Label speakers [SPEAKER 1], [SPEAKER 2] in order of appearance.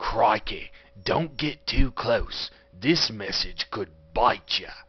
[SPEAKER 1] Crikey, don't get too close. This message could bite ya.